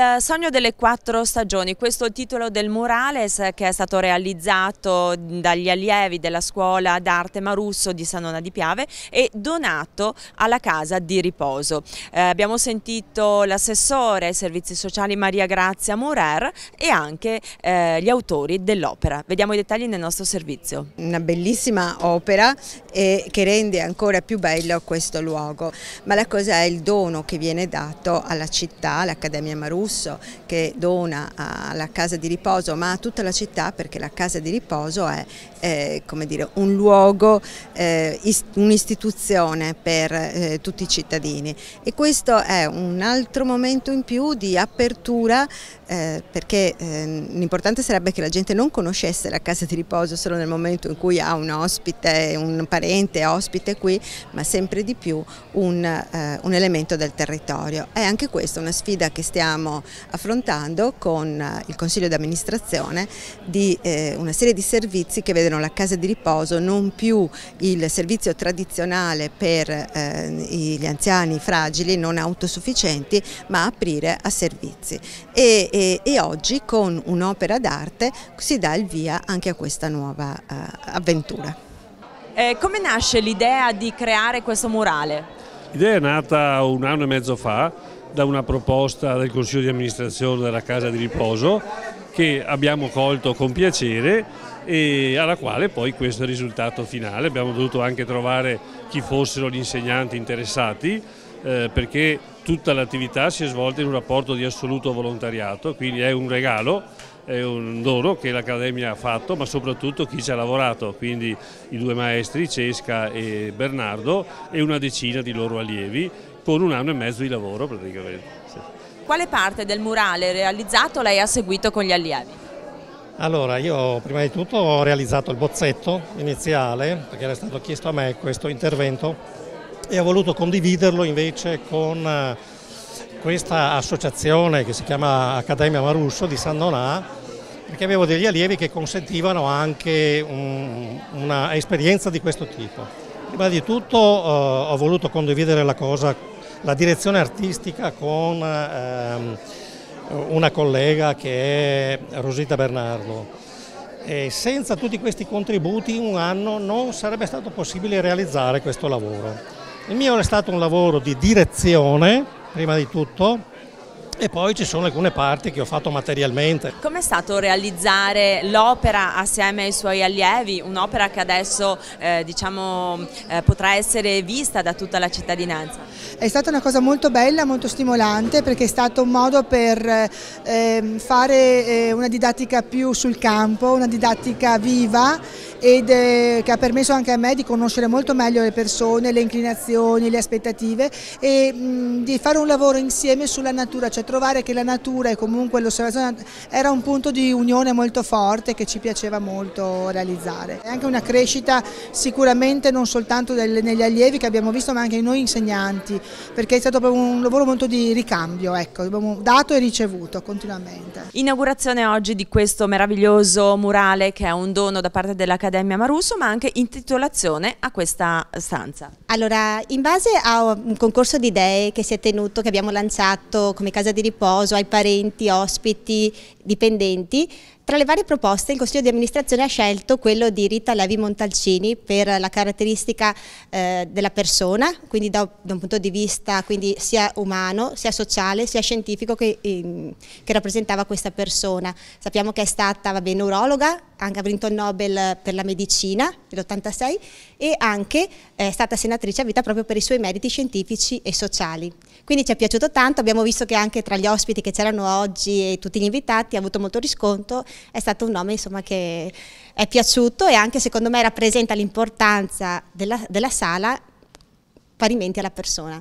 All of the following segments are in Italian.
Il sogno delle 4 stagioni, questo è il titolo del murales che è stato realizzato dagli allievi della scuola d'arte Marusso di San Nona di Piave e donato alla casa di riposo. Abbiamo sentito l'assessore ai servizi sociali Maria Grazia Murer e anche gli autori dell'opera. Vediamo i dettagli nel nostro servizio. Una bellissima opera che rende ancora più bello questo luogo, ma la cosa è il dono che viene dato alla città, all'Accademia Marusso, che dona alla casa di riposo, ma a tutta la città, perché la casa di riposo è come dire, un luogo, un'istituzione per tutti i cittadini, e questo è un altro momento in più di apertura, perché l'importante sarebbe che la gente non conoscesse la casa di riposo solo nel momento in cui ha un ospite, un parente ospite qui, ma sempre di più un elemento del territorio. È anche questa una sfida che stiamo affrontando con il Consiglio di amministrazione di una serie di servizi che vedono la casa di riposo non più il servizio tradizionale per gli anziani fragili non autosufficienti, ma aprire a servizi. E oggi con un'opera d'arte si dà il via anche a questa nuova avventura. Come nasce l'idea di creare questo murale? L'idea è nata 1 anno e mezzo fa da una proposta del Consiglio di amministrazione della casa di riposo che abbiamo colto con piacere e alla quale poi questo è il risultato finale. Abbiamo dovuto anche trovare chi fossero gli insegnanti interessati, perché tutta l'attività si è svolta in un rapporto di assoluto volontariato, quindi è un regalo, è un dono che l'Accademia ha fatto, ma soprattutto chi ci ha lavorato, quindi i 2 maestri, Cesca e Bernardo, e una decina di loro allievi, con 1 anno e mezzo di lavoro praticamente. Sì. Quale parte del murale realizzato lei ha seguito con gli allievi? Allora, io prima di tutto ho realizzato il bozzetto iniziale, perché era stato chiesto a me questo intervento, e ho voluto condividerlo invece con questa associazione che si chiama Accademia Marusso di San Nona, perché avevo degli allievi che consentivano anche una esperienza di questo tipo. Prima di tutto ho voluto condividere la direzione artistica con una collega che è Rosita Bernardo. E senza tutti questi contributi in 1 anno non sarebbe stato possibile realizzare questo lavoro. Il mio è stato un lavoro di direzione, prima di tutto, e poi ci sono alcune parti che ho fatto materialmente. Com'è stato realizzare l'opera assieme ai suoi allievi, un'opera che adesso potrà essere vista da tutta la cittadinanza? È stata una cosa molto bella, molto stimolante, perché è stato un modo per fare una didattica più sul campo, una didattica viva, che ha permesso anche a me di conoscere molto meglio le persone, le inclinazioni, le aspettative, e di fare un lavoro insieme sulla natura, cioè trovare che la natura e comunque l'osservazione era un punto di unione molto forte che ci piaceva molto realizzare. È anche una crescita sicuramente non soltanto negli allievi che abbiamo visto, ma anche in noi insegnanti, perché è stato proprio un lavoro molto di ricambio, ecco, abbiamo dato e ricevuto continuamente. Inaugurazione oggi di questo meraviglioso murale che è un dono da parte dell'Accademia Marusso, ma anche intitolazione a questa stanza. Allora, in base a un concorso di idee che si è tenuto, che abbiamo lanciato come casa di riposo ai parenti, ospiti, dipendenti, tra le varie proposte il Consiglio di amministrazione ha scelto quello di Rita Levi Montalcini per la caratteristica della persona, quindi da un punto di vista quindi sia umano, sia sociale, sia scientifico che rappresentava questa persona. Sappiamo che è stata neurologa, anche ha vinto il Nobel per la medicina nell'86 e anche è stata senatrice a vita proprio per i suoi meriti scientifici e sociali. Quindi ci è piaciuto tanto, abbiamo visto che anche tra gli ospiti che c'erano oggi e tutti gli invitati ha avuto molto riscontro, è stato un nome insomma che è piaciuto e anche secondo me rappresenta l'importanza della sala parimenti alla persona.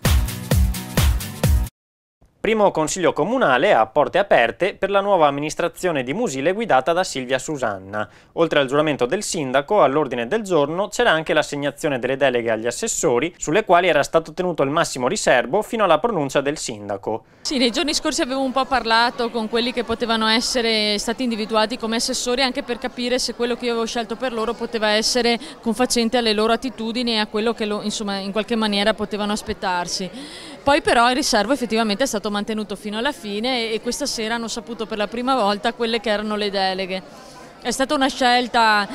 Primo consiglio comunale a porte aperte per la nuova amministrazione di Musile guidata da Silvia Susanna. Oltre al giuramento del sindaco, all'ordine del giorno c'era anche l'assegnazione delle deleghe agli assessori, sulle quali era stato tenuto il massimo riservo fino alla pronuncia del sindaco. Sì, nei giorni scorsi avevo un po' parlato con quelli che potevano essere stati individuati come assessori, anche per capire se quello che io avevo scelto per loro poteva essere confacente alle loro attitudini e a quello che insomma in qualche maniera potevano aspettarsi. Poi però il riservo effettivamente è stato mantenuto fino alla fine e questa sera hanno saputo per la prima volta quelle che erano le deleghe. È stata una scelta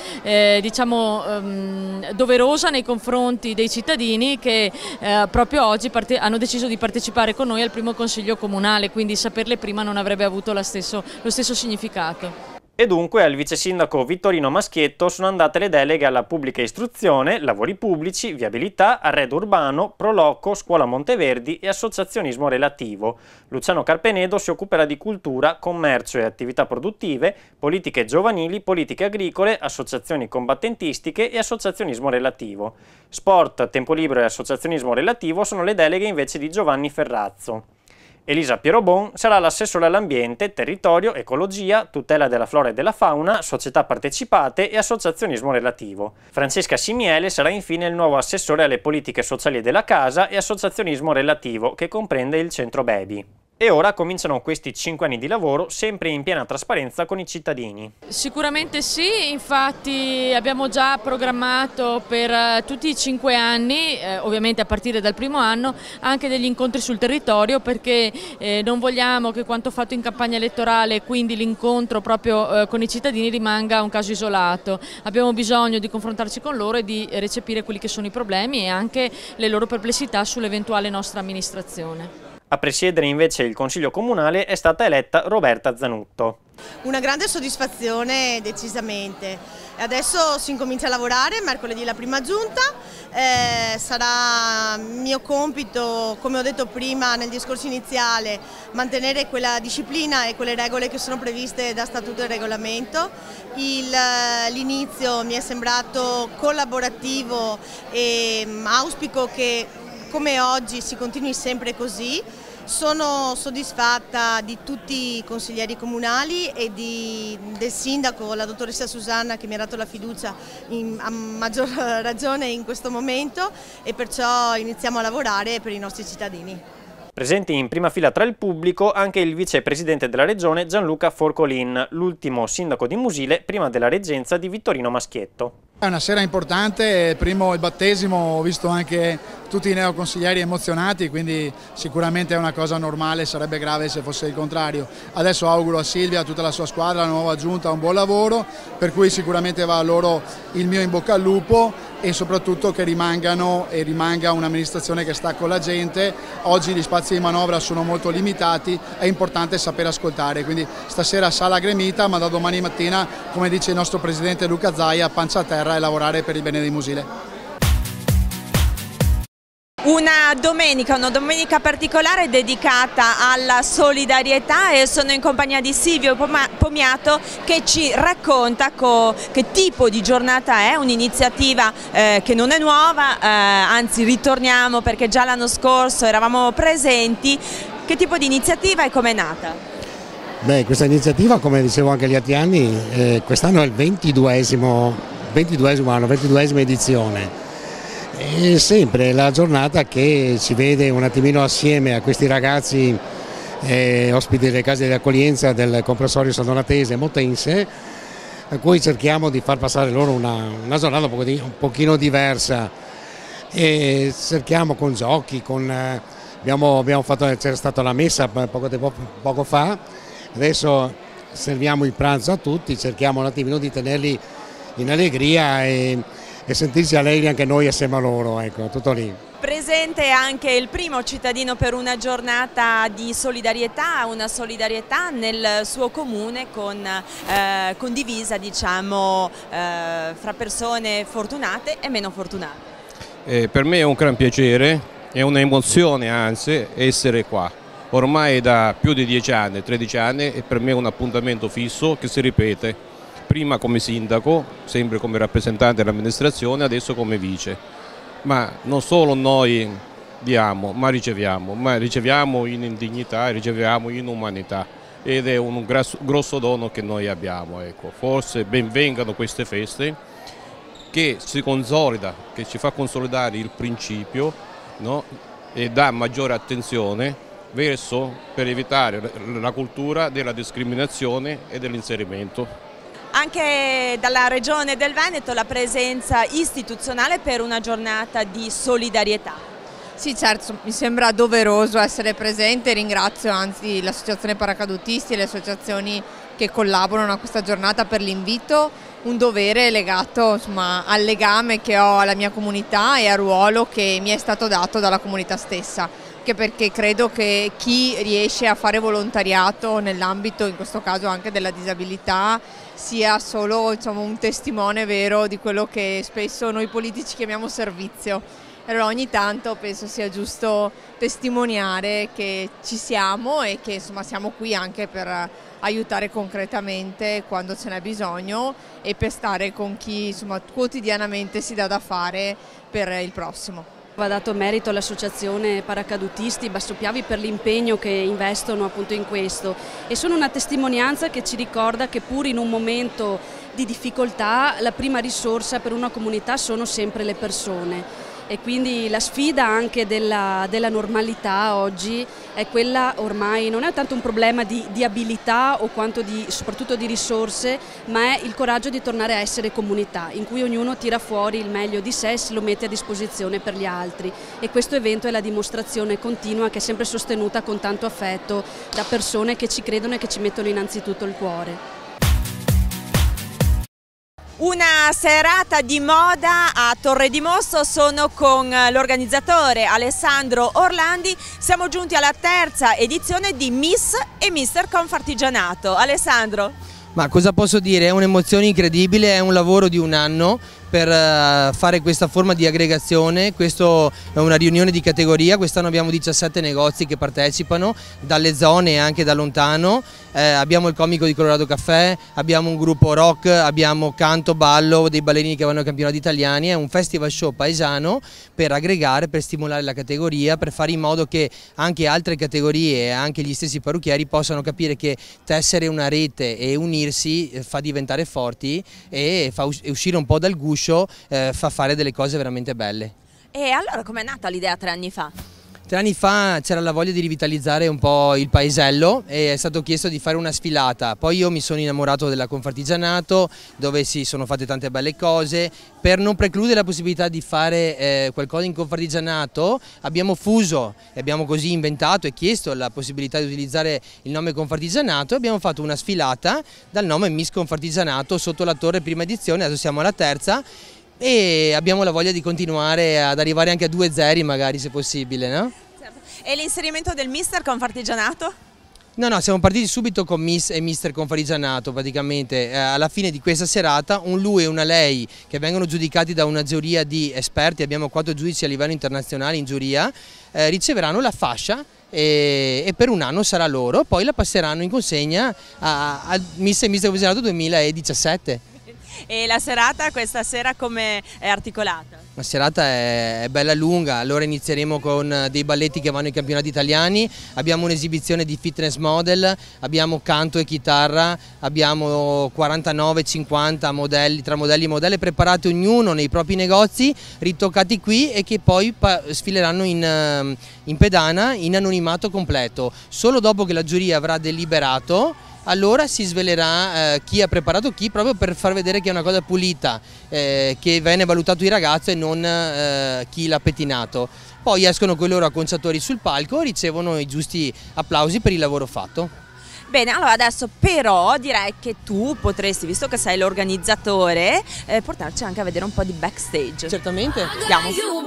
doverosa nei confronti dei cittadini che proprio oggi hanno deciso di partecipare con noi al primo consiglio comunale, quindi saperle prima non avrebbe avuto lo stesso significato. E dunque al vice sindaco Vittorino Maschietto sono andate le deleghe alla pubblica istruzione, lavori pubblici, viabilità, arredo urbano, Proloco, Scuola Monteverdi e associazionismo relativo. Luciano Carpenedo si occuperà di cultura, commercio e attività produttive, politiche giovanili, politiche agricole, associazioni combattentistiche e associazionismo relativo. Sport, tempo libero e associazionismo relativo sono le deleghe invece di Giovanni Ferrazzo. Elisa Pierobon sarà l'assessore all'ambiente, territorio, ecologia, tutela della flora e della fauna, società partecipate e associazionismo relativo. Francesca Simiele sarà infine il nuovo assessore alle politiche sociali della casa e associazionismo relativo, che comprende il centro Baby. E ora cominciano questi 5 anni di lavoro sempre in piena trasparenza con i cittadini. Sicuramente sì, infatti abbiamo già programmato per tutti i 5 anni, ovviamente a partire dal primo anno, anche degli incontri sul territorio perché non vogliamo che quanto fatto in campagna elettorale, quindi l'incontro proprio con i cittadini, rimanga un caso isolato. Abbiamo bisogno di confrontarci con loro e di recepire quelli che sono i problemi e anche le loro perplessità sull'eventuale nostra amministrazione. A presiedere invece il Consiglio Comunale è stata eletta Roberta Zanutto. Una grande soddisfazione decisamente. Adesso si incomincia a lavorare, mercoledì la prima giunta, sarà mio compito, come ho detto prima nel discorso iniziale, mantenere quella disciplina e quelle regole che sono previste da statuto e regolamento. L'inizio mi è sembrato collaborativo e auspico che come oggi si continui sempre così. Sono soddisfatta di tutti i consiglieri comunali e del sindaco, la dottoressa Susanna, che mi ha dato la fiducia a maggior ragione in questo momento, e perciò iniziamo a lavorare per i nostri cittadini. Presenti in prima fila tra il pubblico anche il vicepresidente della regione Gianluca Forcolin, l'ultimo sindaco di Musile prima della reggenza di Vittorino Maschietto. È una sera importante, primo il battesimo, ho visto anche tutti i neoconsiglieri emozionati, quindi sicuramente è una cosa normale, sarebbe grave se fosse il contrario. Adesso auguro a Silvia, a tutta la sua squadra, alla nuova giunta un buon lavoro, per cui sicuramente va a loro il mio in bocca al lupo e soprattutto che rimanga un'amministrazione che sta con la gente. Oggi gli spazi di manovra sono molto limitati, è importante saper ascoltare, quindi stasera sala gremita, ma da domani mattina, come dice il nostro presidente Luca Zaia, pancia a terra e lavorare per il bene di Musile. Una domenica particolare dedicata alla solidarietà e sono in compagnia di Silvio Pomiato che ci racconta che tipo di giornata è, un'iniziativa che non è nuova, anzi ritorniamo perché già l'anno scorso eravamo presenti. Che tipo di iniziativa e come è nata? Beh, questa iniziativa, come dicevo anche gli altri anni, quest'anno è il 22esimo anno, 22esima edizione. È sempre la giornata che ci vede un attimino assieme a questi ragazzi ospiti delle case di accoglienza del comprensorio San Donatese Motense, a cui cerchiamo di far passare loro una giornata un pochino diversa e cerchiamo con giochi, c'era stata la messa poco fa, adesso serviamo il pranzo a tutti, cerchiamo un attimino di tenerli in allegria e sentirsi allegri anche noi assieme a loro, ecco, tutto lì. Presente anche il primo cittadino per una giornata di solidarietà, una solidarietà nel suo comune condivisa, diciamo, fra persone fortunate e meno fortunate. Per me è un gran piacere, è un'emozione anzi essere qua. Ormai da più di 10 anni, 13 anni, e per me è un appuntamento fisso che si ripete. Prima come sindaco, sempre come rappresentante dell'amministrazione, adesso come vice. Ma non solo noi diamo, ma riceviamo in dignità, riceviamo in umanità ed è un grosso dono che noi abbiamo. Ecco. Forse ben vengano queste feste che si consolida, che ci fa consolidare il principio, no? E dà maggiore attenzione per evitare la cultura della discriminazione e dell'inserimento. Anche dalla Regione del Veneto la presenza istituzionale per una giornata di solidarietà. Sì, certo, mi sembra doveroso essere presente, ringrazio anzi l'Associazione Paracadutisti e le associazioni che collaborano a questa giornata per l'invito, un dovere legato insomma, al legame che ho alla mia comunità e al ruolo che mi è stato dato dalla comunità stessa, anche perché credo che chi riesce a fare volontariato nell'ambito, in questo caso anche della disabilità, sia solo insomma, un testimone vero di quello che spesso noi politici chiamiamo servizio. Allora ogni tanto penso sia giusto testimoniare che ci siamo e che insomma, siamo qui anche per aiutare concretamente quando ce n'è bisogno e per stare con chi insomma, quotidianamente si dà da fare per il prossimo. Va dato merito all'Associazione Paracadutisti Bassopiavi per l'impegno che investono appunto in questo e sono una testimonianza che ci ricorda che pur in un momento di difficoltà la prima risorsa per una comunità sono sempre le persone. E quindi la sfida anche della normalità oggi è quella ormai, non è tanto un problema di abilità o quanto soprattutto di risorse, ma è il coraggio di tornare a essere comunità, in cui ognuno tira fuori il meglio di sé e se lo mette a disposizione per gli altri. E questo evento è la dimostrazione continua che è sempre sostenuta con tanto affetto da persone che ci credono e che ci mettono innanzitutto il cuore. Una serata di moda a Torre di Mosto, sono con l'organizzatore Alessandro Orlandi, siamo giunti alla terza edizione di Miss e Mister Confartigianato. Alessandro? Ma cosa posso dire? È un'emozione incredibile, è un lavoro di un anno per fare questa forma di aggregazione. Questo è una riunione di categoria, quest'anno abbiamo 17 negozi che partecipano dalle zone e anche da lontano, abbiamo il comico di Colorado Caffè, abbiamo un gruppo rock, abbiamo canto, ballo, dei ballerini che vanno ai campionati italiani, è un festival show paesano per aggregare, per stimolare la categoria, per fare in modo che anche altre categorie e anche gli stessi parrucchieri possano capire che tessere una rete e unirsi fa diventare forti e fa uscire un po' dal guscio, fa fare delle cose veramente belle. E allora com'è nata l'idea 3 anni fa? 3 anni fa c'era la voglia di rivitalizzare un po' il paesello e è stato chiesto di fare una sfilata, poi io mi sono innamorato della Confartigianato dove si sono fatte tante belle cose. Per non precludere la possibilità di fare qualcosa in Confartigianato abbiamo fuso e abbiamo così inventato e chiesto la possibilità di utilizzare il nome Confartigianato e abbiamo fatto una sfilata dal nome Miss Confartigianato sotto la torre prima edizione, adesso siamo alla terza e abbiamo la voglia di continuare ad arrivare anche a 2 zeri magari se possibile, no? Certo. E l'inserimento del Mister Confartigianato? No, siamo partiti subito con Miss e Mister Confartigianato praticamente, alla fine di questa serata un lui e una lei che vengono giudicati da una giuria di esperti, abbiamo 4 giudici a livello internazionale in giuria, riceveranno la fascia e per un anno sarà loro, poi la passeranno in consegna a Miss e Mister Confartigianato 2017. E la serata questa sera come è articolata? La serata è bella lunga, allora inizieremo con dei balletti che vanno ai campionati italiani, abbiamo un'esibizione di fitness model, abbiamo canto e chitarra, abbiamo 49-50 modelli, tra modelli e modelle preparati ognuno nei propri negozi, ritoccati qui e che poi sfileranno in pedana in anonimato completo. Solo dopo che la giuria avrà deliberato allora si svelerà chi ha preparato chi, proprio per far vedere che è una cosa pulita, che viene valutato il ragazzo e non chi l'ha pettinato. Poi escono con i loro acconciatori sul palco e ricevono i giusti applausi per il lavoro fatto. Bene, allora adesso però direi che tu potresti, visto che sei l'organizzatore, portarci anche a vedere un po' di backstage. Certamente. Andiamo.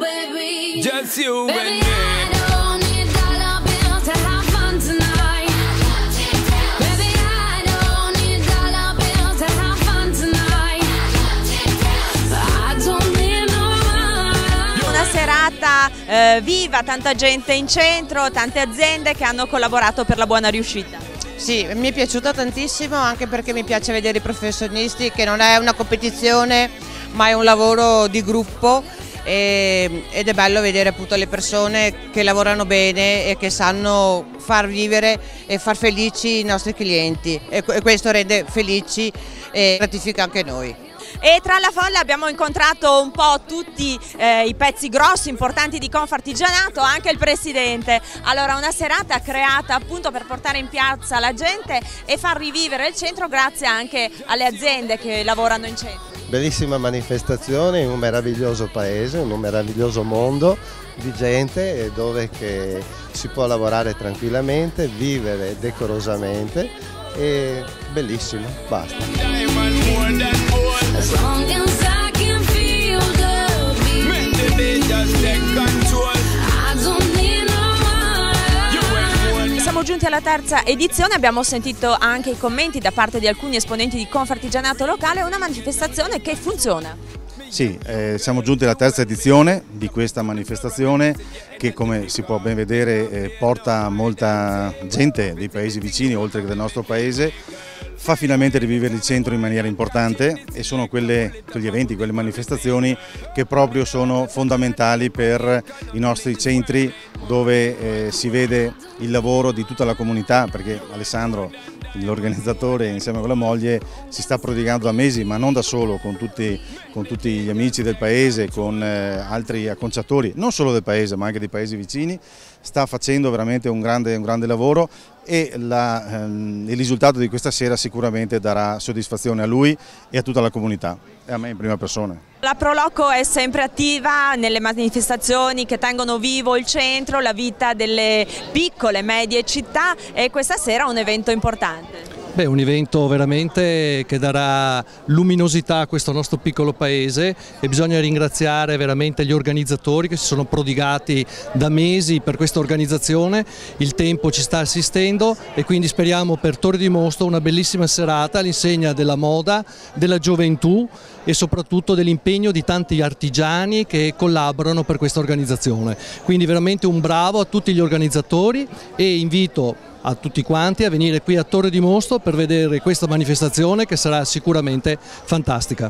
Serata viva, tanta gente in centro, tante aziende che hanno collaborato per la buona riuscita. Sì, mi è piaciuta tantissimo anche perché mi piace vedere i professionisti, che non è una competizione ma è un lavoro di gruppo ed è bello vedere appunto le persone che lavorano bene e che sanno far vivere e far felici i nostri clienti e questo rende felici e gratifica anche noi. E tra la folla abbiamo incontrato un po' tutti i pezzi grossi, importanti di Confartigianato, anche il presidente. Allora una serata creata appunto per portare in piazza la gente e far rivivere il centro grazie anche alle aziende che lavorano in centro. bellissima manifestazione in un meraviglioso paese, in un meraviglioso mondo di gente dove che si può lavorare tranquillamente, vivere decorosamente, e bellissimo, basta. Siamo giunti alla terza edizione, abbiamo sentito anche i commenti da parte di alcuni esponenti di Confartigianato locale, una manifestazione che funziona. Sì, siamo giunti alla terza edizione di questa manifestazione che, come si può ben vedere, porta molta gente dei paesi vicini oltre che del nostro paese, fa finalmente rivivere il centro in maniera importante, e sono quegli eventi, quelle manifestazioni che proprio sono fondamentali per i nostri centri, dove si vede il lavoro di tutta la comunità, perché Alessandro, l'organizzatore, insieme con la moglie, si sta prodigando da mesi, ma non da solo, con tutti gli amici del paese, con altri acconciatori, non solo del paese ma anche dei paesi vicini. Sta facendo veramente un grande lavoro, e il risultato di questa sera sicuramente darà soddisfazione a lui e a tutta la comunità, e a me in prima persona. La Proloco è sempre attiva nelle manifestazioni che tengono vivo il centro, la vita delle piccole e medie città, e questa sera è un evento importante. Beh, un evento veramente che darà luminosità a questo nostro piccolo paese, e bisogna ringraziare veramente gli organizzatori che si sono prodigati da mesi per questa organizzazione. Il tempo ci sta assistendo, e quindi speriamo per Torre di Mosto una bellissima serata all'insegna della moda, della gioventù e soprattutto dell'impegno di tanti artigiani che collaborano per questa organizzazione. Quindi veramente un bravo a tutti gli organizzatori, e invito a tutti quanti a venire qui a Torre di Mosto per vedere questa manifestazione che sarà sicuramente fantastica.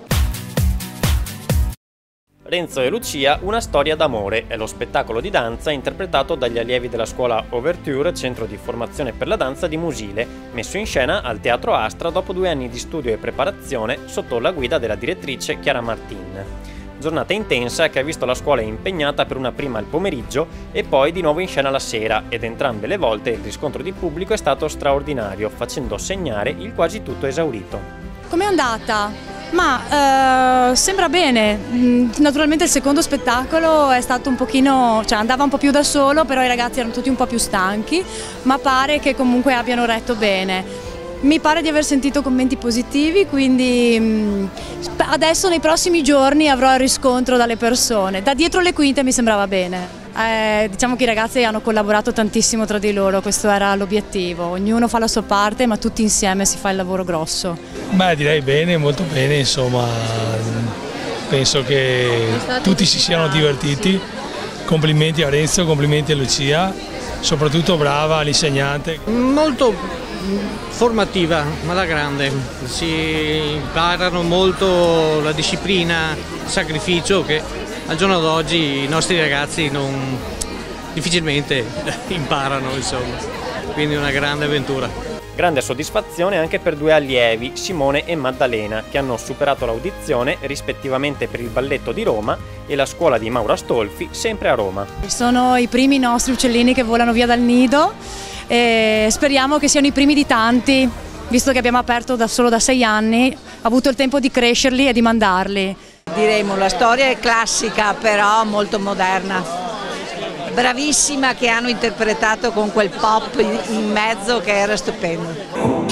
Renzo e Lucia, una storia d'amore, è lo spettacolo di danza interpretato dagli allievi della scuola Overture, centro di formazione per la danza di Musile, messo in scena al Teatro Astra dopo 2 anni di studio e preparazione sotto la guida della direttrice Chiara Martin. Giornata intensa che ha visto la scuola impegnata per una prima al pomeriggio e poi di nuovo in scena la sera, ed entrambe le volte il riscontro di pubblico è stato straordinario, facendo segnare il quasi tutto esaurito. Com'è andata? Ma sembra bene. Naturalmente il secondo spettacolo è stato un pochino, cioè andava un po' più da solo, però i ragazzi erano tutti un po' più stanchi, ma pare che comunque abbiano retto bene. Mi pare di aver sentito commenti positivi, quindi adesso nei prossimi giorni avrò il riscontro dalle persone. Da dietro le quinte mi sembrava bene. Diciamo che i ragazzi hanno collaborato tantissimo tra di loro, questo era l'obiettivo. Ognuno fa la sua parte, ma tutti insieme si fa il lavoro grosso. Beh, direi bene, molto bene, insomma. Penso che tutti si siano divertiti. Complimenti a Renzo, complimenti a Lucia, soprattutto brava l'insegnante. Molto formativa, ma alla grande, si imparano molto la disciplina, il sacrificio che al giorno d'oggi i nostri ragazzi difficilmente imparano, insomma, quindi una grande avventura. Grande soddisfazione anche per 2 allievi, Simone e Maddalena, che hanno superato l'audizione rispettivamente per il Balletto di Roma e la scuola di Mauro Astolfi, sempre a Roma. Sono i primi nostri uccellini che volano via dal nido, e speriamo che siano i primi di tanti, visto che abbiamo aperto solo da 6 anni, ho avuto il tempo di crescerli e di mandarli. Diremo, la storia è classica però molto moderna, bravissima, che hanno interpretato con quel pop in mezzo che era stupendo.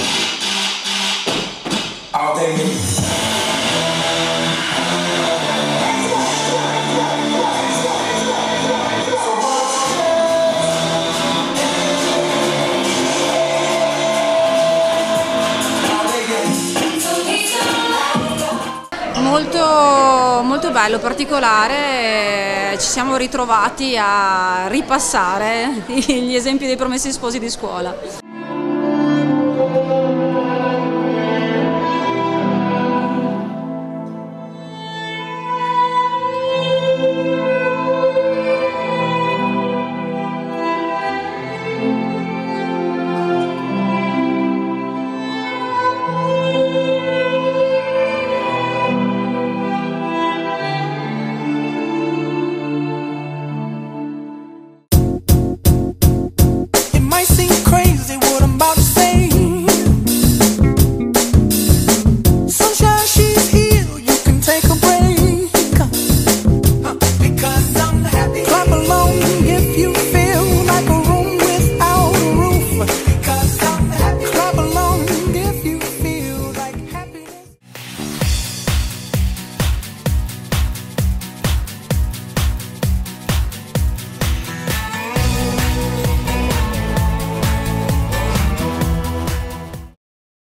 Molto bello, particolare, ci siamo ritrovati a ripassare gli esempi dei Promessi Sposi di scuola.